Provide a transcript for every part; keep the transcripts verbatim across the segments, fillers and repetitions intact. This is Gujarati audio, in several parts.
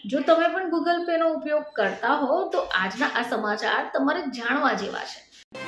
જો તમે પણ ગૂગલ પે નો ઉપયોગ કરતા હો તો આજના આ સમાચાર તમારે જાણવા જેવા છે।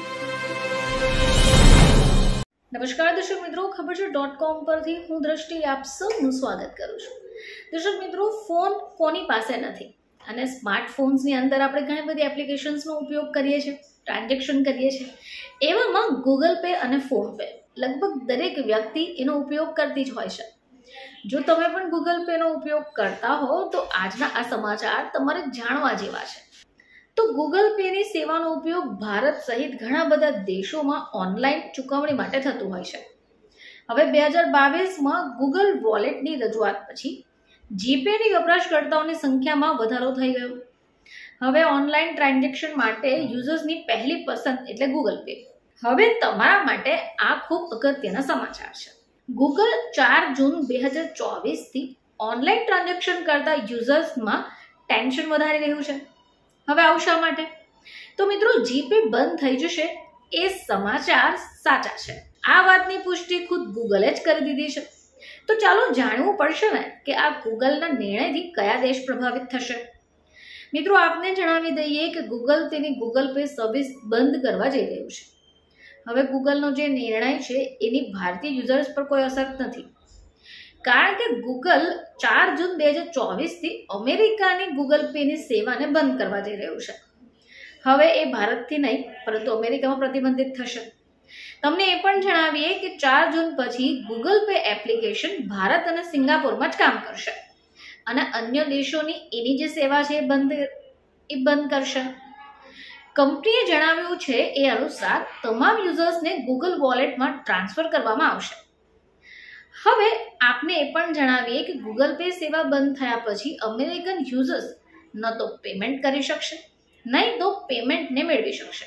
નમસ્કાર દર્શક મિત્રો, ખબર છે ડોટ કોમ પરથી હું દ્રષ્ટિ આપ સૌનું સ્વાગત કરું છું। દર્શક મિત્રો, ફોન કોની પાસે નથી અને સ્માર્ટફોન્સની અંદર આપણે ઘણી બધી એપ્લિકેશન્સનો ઉપયોગ કરીએ છીએ, ટ્રાન્ઝેક્શન કરીએ છીએ। એવામાં ગૂગલ પે અને ફોન પે લગભગ દરેક વ્યક્તિ એનો ઉપયોગ કરતી જ હોય છે। જો તમે પણ ગૂગલ પે નો ઉપયોગ કરતા હો તો આજના આ સમાચાર તમારે જાણવા જેવા છે। તો ગૂગલ પે ની સેવાનો ઉપયોગ ભારત સહિત ઘણા બધા દેશોમાં ઓનલાઈન ચૂકવણી માટે થતું હોય છે। હવે બે હજાર બાવીસમાં ગૂગલ વોલેટની રજૂઆત પછી જીપે ની વપરાશકર્તાઓની સંખ્યામાં વધારો થઈ ગયો। હવે ઓનલાઈન ટ્રાન્ઝેક્શન માટે યુઝર્સની પહેલી પસંદ એટલે ગૂગલ પે। હવે તમારા માટે આ ખૂબ અગત્યના સમાચાર છે। ગૂગલ ચાર જૂન બે હજાર ચોવીસ થી ઓનલાઈન ટ્રાન્ઝેક્શન કરતા યુઝર્સમાં ટેન્શન વધારી રહ્યું છે। હવે આવું શા માટે? તો મિત્રો, જીપે બંધ થઈ જશે એ સમાચાર સાચા છે। આ વાતની પુષ્ટિ ખુદ ગૂગલે જ કરી દીધી છે। તો ચાલો જાણવું પડશે ને કે આ ગૂગલના નિર્ણયથી કયા દેશ પ્રભાવિત થશે। મિત્રો, આપને જણાવી દઈએ કે ગૂગલ તેની ગૂગલ પે સર્વિસ બંધ કરવા જઈ રહ્યું છે। હવે ગૂગલનો જે નિર્ણય છે એની ભારતીય યુઝર્સ પર કોઈ અસર નથી, કારણ કે ગૂગલ ચાર જૂન બે હજાર ચોવીસ થી અમેરિકાની ગૂગલ પે ની સેવાને બંધ કરવા જઈ રહ્યું છે। હવે એ ભારતથી નહીં પરંતુ અમેરિકામાં પ્રતિબંધિત થશે। તમને એ પણ જણાવીએ કે ચાર જૂન પછી ગૂગલ પે એપ્લિકેશન ભારત અને સિંગાપોરમાં જ કામ કરશે અને અન્ય દેશોની એની જે સેવા છે એ બંધ એ બંધ કરશે। કંપનીએ જણાવ્યું છે એ અનુસાર તમામ યુઝર્સને ગૂગલ વોલેટમાં ટ્રાન્સફર કરવામાં આવશે। હવે આપને એ પણ જણાવીએ કે ગૂગલ પે સેવા બંધ થયા પછી અમેરિકન યુઝર્સ ન તો પેમેન્ટ કરી શકશે નહીં તો પેમેન્ટને મેળવી શકશે।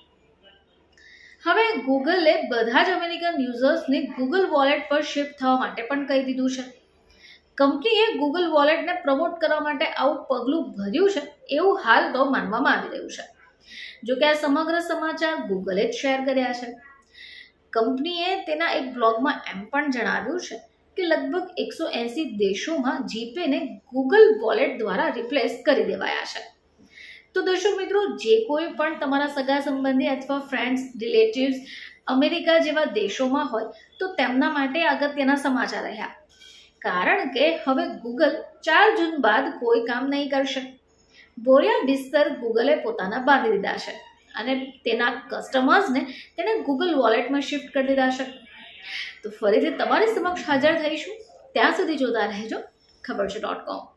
હવે ગૂગલે બધા જ અમેરિકન યુઝર્સને ગૂગલ વોલેટ પર શિફ્ટ થવા માટે પણ કહી દીધું છે। કંપનીએ ગૂગલ વોલેટને પ્રમોટ કરવા માટે આવું પગલું ભર્યું છે એવું હાલ તો માનવામાં આવી રહ્યું છે। જો કે આ સમગ્ર સમાચાર ગૂગલે જ શેર કર્યા છે। કંપનીએ તેના એક બ્લોગમાં એમ પણ જણાવ્યું છે કે લગભગ એકસો એંસી દેશોમાં જીપેને ગૂગલ વોલેટ દ્વારા રિપ્લેસ કરી દેવાયા છે। તો દર્શક મિત્રો, જે કોઈ પણ તમારા સગા સંબંધી અથવા ફ્રેન્ડ્સ, રિલેટિવ્સ અમેરિકા જેવા દેશોમાં હોય તો તેમના માટે અગત્યના સમાચાર રહ્યા, કારણ કે હવે ગૂગલ ચાર જૂન બાદ કોઈ કામ નહીં કરશે। બોરિયા બિસ્તર ગૂગલે પોતાના બાંધી દીધા છે અને તેના કસ્ટમર્સને તેને ગૂગલ વોલેટમાં શિફ્ટ કરી દીધા છે। તો ફરીથી તમારી સમક્ષ હાજર થઈશું, ત્યાં સુધી જોતા રહેજો ખબર છે ડોટ કોમ।